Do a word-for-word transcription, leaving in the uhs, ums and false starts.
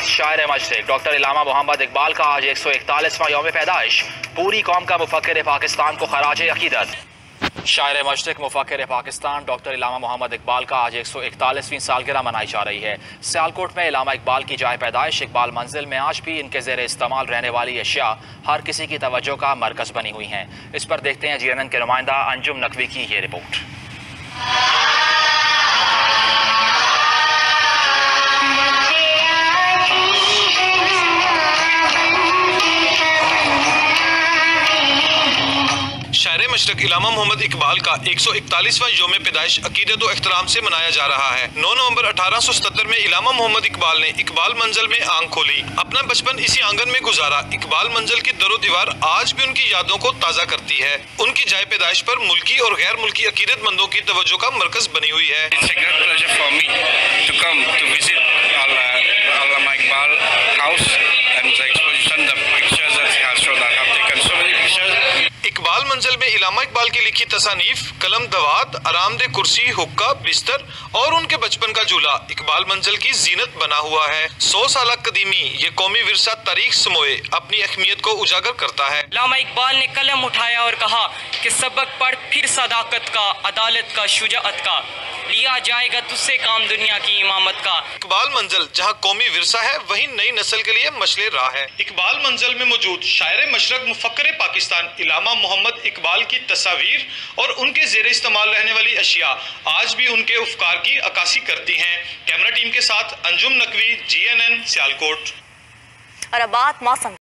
सरपरस्त शायर मशरिक डॉक्टर इलामा मोहम्मद इकबाल का आज एक सौ इकतालीसवां यौम पैदाइश। पूरी कौम का मुफक्किर पाकिस्तान को खराज अकीदत। शायर मशरिक मुफक्किर पाकिस्तान डॉक्टर इलामा मोहम्मद इकबाल का आज एक सौ इकतालीसवीं सालगिरह मनाई जा रही है। सियालकोट में इलामा इकबाल की जाए पैदाइश इकबाल मंजिल में आज भी इनके ज़ेर इस्तेमाल रहने वाली अशिया हर किसी की तवज्जो का मरकज़ बनी हुई हैं। इस पर देखते हैं जी एन एन के नुमाइंदा अंजुम नकवी की ये रिपोर्ट। शायर मशरिक इलामा मोहम्मद इकबाल का एक सौ इकतालीसवां यौम पैदाइश अकीदत व एहतराम से मनाया जा रहा है। नौ नवंबर अठारह सौ सत्तर में इलामा मोहम्मद इकबाल ने इकबाल मंजिल में आंख खोली। अपना बचपन इसी आंगन में गुजारा। इकबाल मंजिल की दरो दीवार आज भी उनकी यादों को ताज़ा करती है। उनकी जाए पैदाइश पर मुल्की और गैर मुल्की अकीदतमंदों की तवज्जो का मरकज बनी हुई है। इकबाल मंजिल में इलामा इकबाल की लिखी तसानीफ, कलम दवात, आरामदेह कुर्सी, हुक्का, बिस्तर और उनके बचपन का झूला इकबाल मंजिल की जीनत बना हुआ है। सौ साल कदीमी ये कौमी विरसा तारीख समोए अपनी अहमियत को उजागर करता है। इलामा इकबाल ने कलम उठाया और कहा कि सबक पढ़ फिर सदाकत का, अदालत का, शुजाअत का, लिया जाएगा तुझसे काम दुनिया की इमामत का। इकबाल मंजिल जहाँ कौमी विरसा है वहीं नई नस्ल के लिए मशले राह है। इकबाल मंजिल में मौजूद शायर मशरक मुफक्किर पाकिस्तान इलामा मोहम्मद इकबाल की तस्वीर और उनके जेर इस्तेमाल रहने वाली अशिया आज भी उनके उफकार की अक्कासी करती हैं। कैमरा टीम के साथ Anjum Naqvi, G N N, Sialkot. और अब बात मौसम